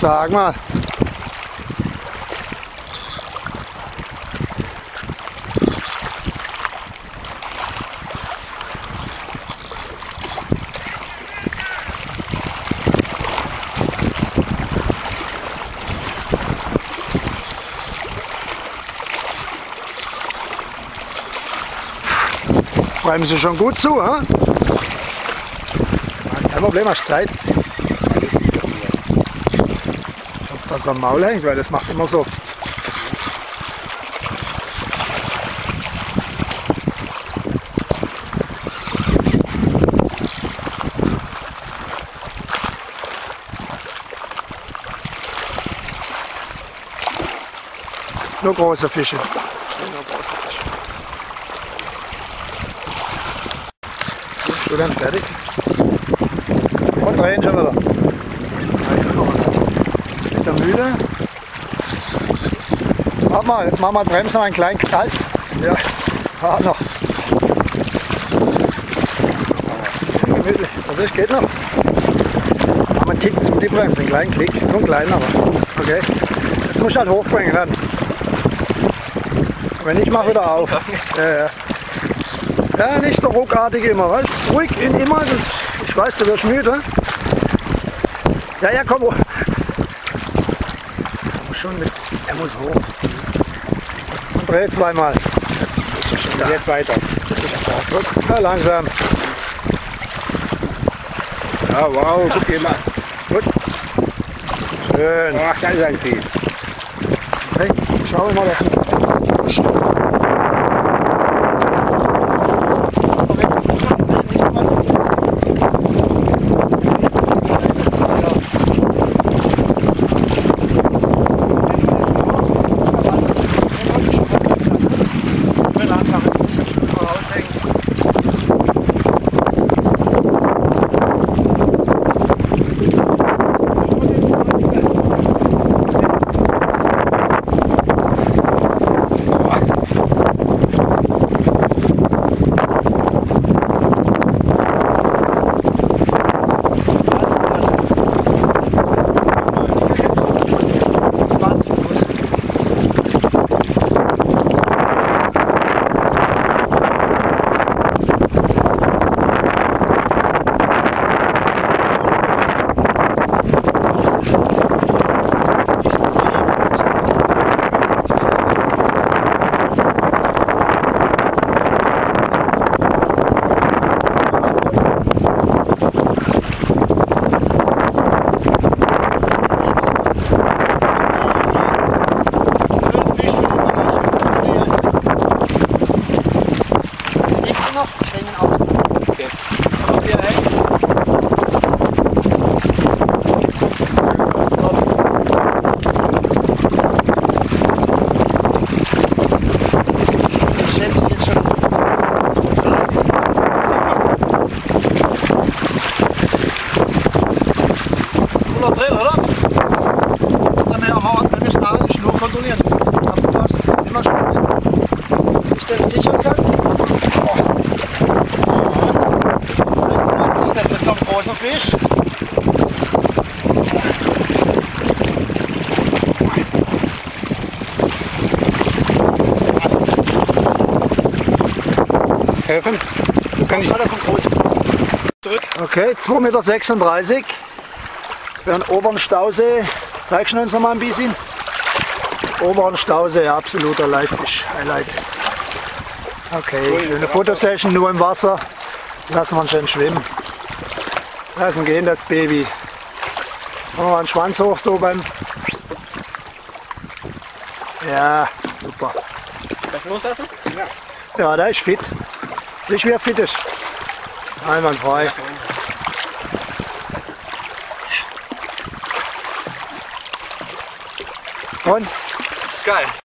Sag mal. Bleiben Sie schon gut zu, ha? Kein Problem, hast Zeit. Ich hoffe, dass er am Maul hängt, weil das macht immer so. Nur große Fische. Schon dann fertig. Und drehen schon wieder. Mit der Mühle. Warte mal, jetzt machen wir Bremsen mal einen kleinen Kalt. Ja, noch. Gemütlich. Also es geht noch. Machen wir einen Tick zu die Bremse, einen kleinen Klick. Nur einen kleinen aber. Okay. Jetzt musst du halt hochbringen dann. Wenn nicht, mach wieder auf. Ja. Ja, nicht so ruckartig immer, weißt du? Ruhig immer, das, ich weiß, du wirst müde. Ja, komm. Schon mit, er muss hoch. Und dreh zweimal. Jetzt weiter. Ja, langsam. Ja, wow, guck dir mal. Gut. Schön. Ach, da ist ein Vieh. Hey, schau mal, dass Fisch. Helfen? Kann ich? Okay, 2,36 Meter. Für den oberen Stausee. Zeigst du uns noch mal ein bisschen? Oberen Stausee, absoluter Leitfisch. Highlight. Okay, schöne Fotosession nur im Wasser. Lassen wir ihn schön schwimmen. Lassen gehen das Baby. Machen wir mal den Schwanz hoch so beim. Ja, super. Das loslassen? Ja, der ist fit. Nicht wie er fit ist. Einwandfrei. Und? Ist geil.